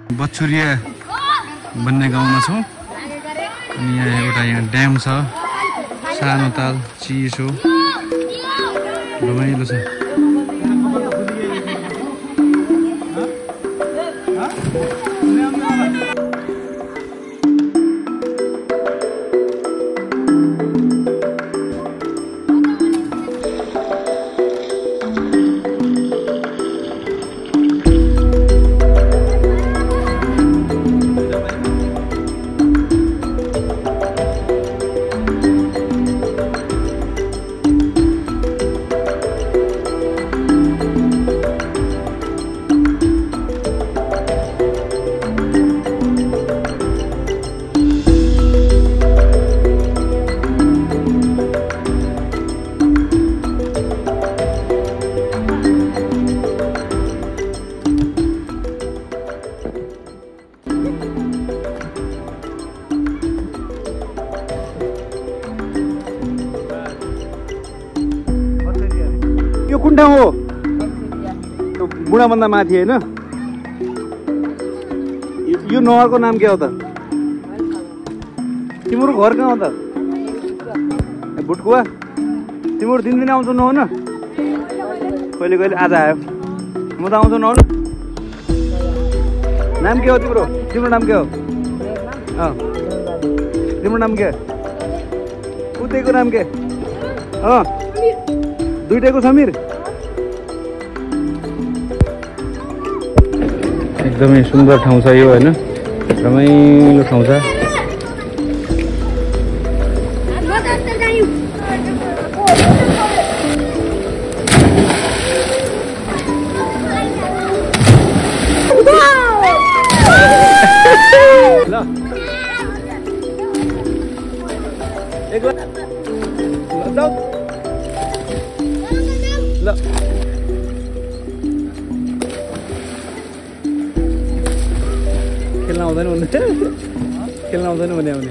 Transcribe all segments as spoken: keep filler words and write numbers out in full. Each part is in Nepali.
बछुरिया भन्ने गाउँमा छौँ अनि यहाँ एउटा यहाँ ड्याम छ सानो ताल चिसो रमाइलो छ यो कुन ठाउँ हो? बुढाभन्दा माथि होइन? यो नहरको नाम के हो त? तिम्रो घर कहाँ हो त? भुटकुवा? तिम्रो दिनदिन आउँछौ नहुन? कहिले कहिले आज आयो, म त आउँछौ नहुन? नाम के हो तिम्रो? तिम्रो नाम के हो? अँ तिम्रो नाम के? उतैको नाम के? अँ दुईटैको समीर? एकदमै सुन्दर ठाउँ छ यो होइन, रमाइलो ठाउँ छ। ल एक जाऊ ल खेल्न आउँदैन भन्ने खेल्न आउँदैन भने आउने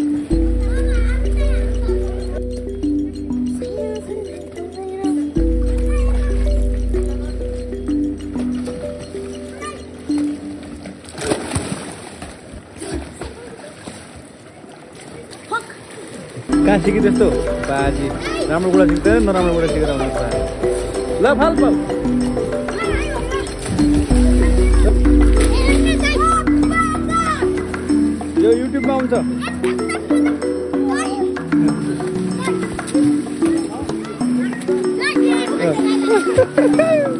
कहाँ सिकेँ त्यस्तो बाजी राम्रो कुरा सिक्दैन नराम्रो कुरा सिकेर आउनु ल फाल फाल यो युट्युबमा आउँछ